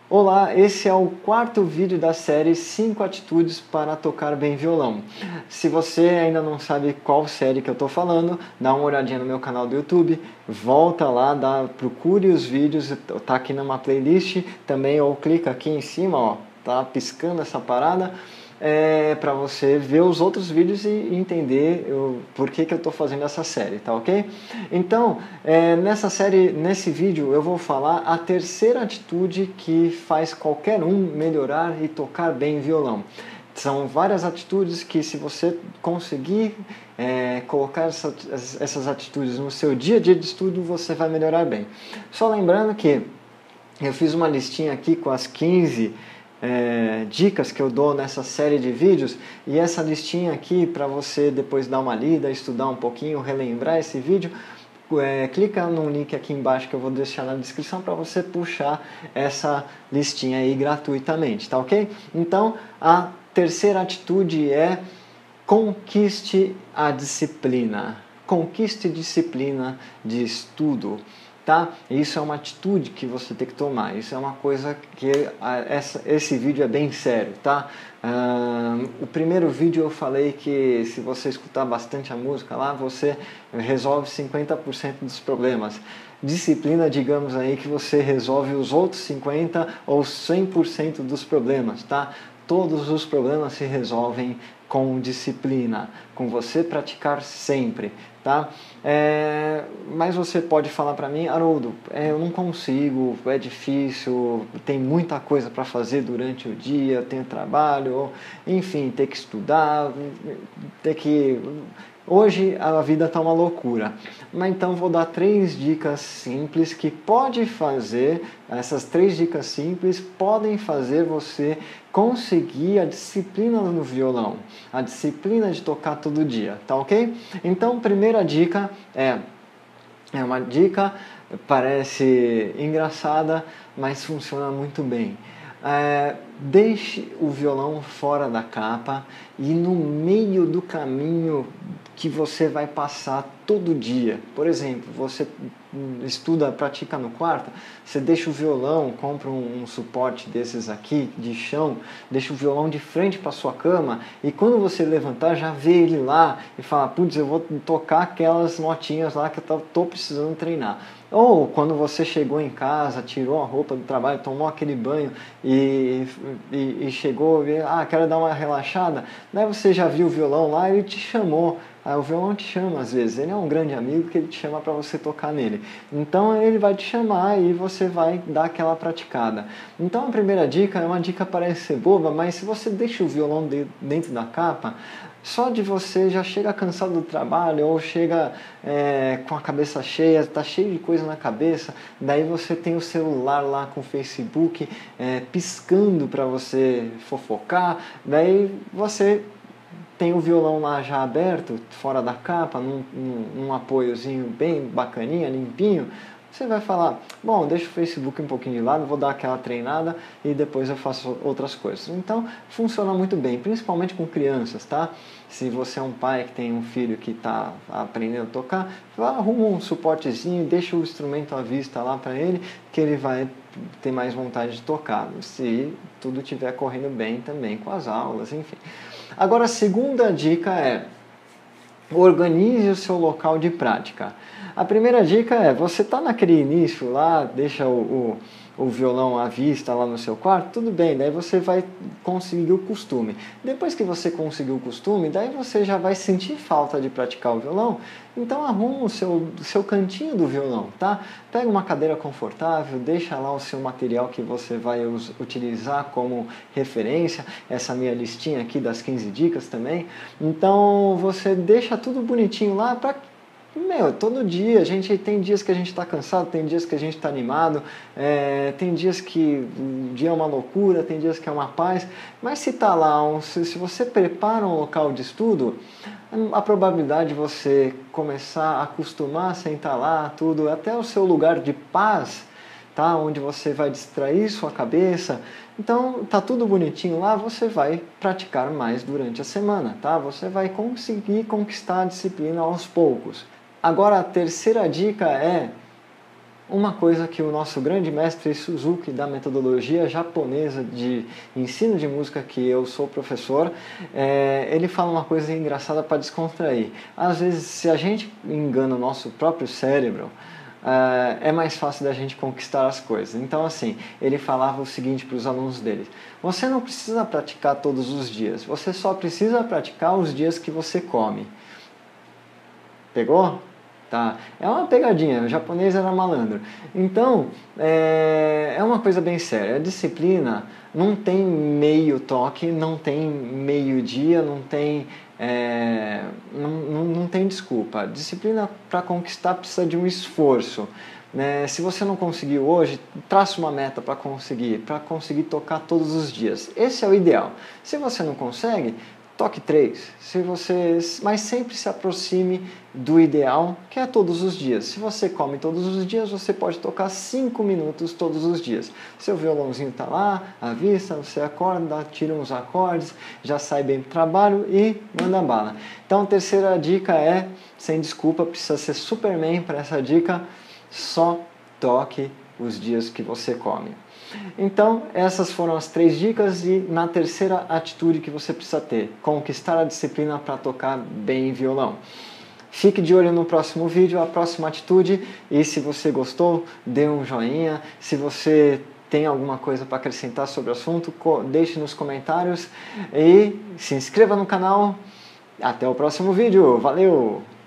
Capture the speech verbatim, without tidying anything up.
Olá, esse é o quarto vídeo da série cinco atitudes para tocar bem violão. Se você ainda não sabe qual série que eu estou falando, dá uma olhadinha no meu canal do YouTube, volta lá, dá, procure os vídeos, tá aqui numa playlist também, ou clica aqui em cima, ó, tá piscando essa parada. É, para você ver os outros vídeos e entender o, por que, que eu estou fazendo essa série, tá ok? Então, é, nessa série, nesse vídeo, eu vou falar a terceira atitude que faz qualquer um melhorar e tocar bem violão. São várias atitudes que, se você conseguir é, colocar essa, essas atitudes no seu dia a dia de estudo, você vai melhorar bem. Só lembrando que eu fiz uma listinha aqui com as quinze É, dicas que eu dou nessa série de vídeos, e essa listinha aqui, para você depois dar uma lida, estudar um pouquinho, relembrar esse vídeo, é, clica no link aqui embaixo que eu vou deixar na descrição para você puxar essa listinha aí gratuitamente, tá ok? Então, a terceira atitude é: conquiste a disciplina. Conquiste disciplina de estudo. Tá? Isso é uma atitude que você tem que tomar, isso é uma coisa que essa, esse vídeo é bem sério, tá? Uh, o primeiro vídeo eu falei que se você escutar bastante a música lá, você resolve cinquenta por cento dos problemas. Disciplina, digamos aí que você resolve os outros cinquenta por cento ou cem por cento dos problemas, tá? Todos os problemas se resolvem com disciplina, com você praticar sempre, tá? É, mas você pode falar para mim: Haroldo, é, eu não consigo, é difícil, tem muita coisa para fazer durante o dia, tenho trabalho, enfim, ter que estudar, ter que... Hoje a vida está uma loucura, mas então vou dar três dicas simples que pode fazer, essas três dicas simples podem fazer você conseguir a disciplina no violão, a disciplina de tocar todo dia, tá ok? Então, primeira dica é, é uma dica, parece engraçada, mas funciona muito bem. É, deixe o violão fora da capa e no meio do caminho que você vai passar todo dia. Por exemplo, você estuda, pratica no quarto, você deixa o violão, compra um, um suporte desses aqui, de chão, deixa o violão de frente para sua cama, e quando você levantar, já vê ele lá e fala: putz, eu vou tocar aquelas notinhas lá que eu estou precisando treinar. Ou quando você chegou em casa, tirou a roupa do trabalho, tomou aquele banho e, e, e chegou, e, ah, quero dar uma relaxada, daí você já viu o violão lá e ele te chamou. Ah, o violão te chama às vezes, ele é um grande amigo que ele te chama para você tocar nele. Então ele vai te chamar e você vai dar aquela praticada. Então a primeira dica é uma dica, parece ser boba, mas se você deixa o violão de, dentro da capa, só de você já chega cansado do trabalho ou chega é, com a cabeça cheia, está cheio de coisa na cabeça, daí você tem o celular lá com o Facebook é, piscando para você fofocar, daí você tem o violão lá já aberto, fora da capa, num, num, num apoiozinho bem bacaninha, limpinho. Você vai falar: bom, deixa o Facebook um pouquinho de lado, vou dar aquela treinada e depois eu faço outras coisas. Então, funciona muito bem, principalmente com crianças, tá? Se você é um pai que tem um filho que está aprendendo a tocar, arruma um suportezinho, deixa o instrumento à vista lá para ele, que ele vai ter mais vontade de tocar, se tudo estiver correndo bem também com as aulas, enfim. Agora, a segunda dica é: organize o seu local de prática. A primeira dica é: você está naquele início lá, deixa o, o, o violão à vista lá no seu quarto, tudo bem, daí você vai conseguir o costume. Depois que você conseguir o costume, daí você já vai sentir falta de praticar o violão, então arruma o seu, o seu cantinho do violão, tá? Pega uma cadeira confortável, deixa lá o seu material que você vai us, utilizar como referência, essa minha listinha aqui das quinze dicas também. Então você deixa tudo bonitinho lá para... Meu, todo dia, a gente tem dias que a gente está cansado, tem dias que a gente está animado, é, tem dias que o dia é uma loucura, tem dias que é uma paz, mas se está lá, um, se, se você prepara um local de estudo, a probabilidade de você começar a acostumar a sentar lá, tudo, até o seu lugar de paz, tá? Onde você vai distrair sua cabeça, então tá tudo bonitinho lá, você vai praticar mais durante a semana, tá? Você vai conseguir conquistar a disciplina aos poucos. Agora a terceira dica é: uma coisa que o nosso grande mestre Suzuki, da metodologia japonesa de ensino de música, que eu sou professor, é, ele fala uma coisa engraçada para descontrair. Às vezes, se a gente engana o nosso próprio cérebro, é, é mais fácil da gente conquistar as coisas. Então, assim, ele falava o seguinte para os alunos dele: você não precisa praticar todos os dias, você só precisa praticar os dias que você come. Pegou? Tá. É uma pegadinha, o japonês era malandro. Então, é, é uma coisa bem séria. A disciplina não tem meio toque, não tem meio dia, não tem, é, não, não, não tem desculpa. A disciplina para conquistar precisa de um esforço. Né? Se você não conseguiu hoje, traça uma meta para conseguir, para conseguir tocar todos os dias. Esse é o ideal. Se você não consegue, toque três, se você, mas sempre se aproxime do ideal, que é todos os dias. Se você come todos os dias, você pode tocar cinco minutos todos os dias. Seu violãozinho está lá, à vista, você acorda, tira uns acordes, já sai bem para o trabalho e manda bala. Então, a terceira dica é, sem desculpa, precisa ser Superman para essa dica, só toque os dias que você come. Então, essas foram as três dicas e na terceira atitude que você precisa ter: conquistar a disciplina para tocar bem violão. Fique de olho no próximo vídeo, a próxima atitude, e se você gostou, dê um joinha. Se você tem alguma coisa para acrescentar sobre o assunto, deixe nos comentários e se inscreva no canal. Até o próximo vídeo. Valeu!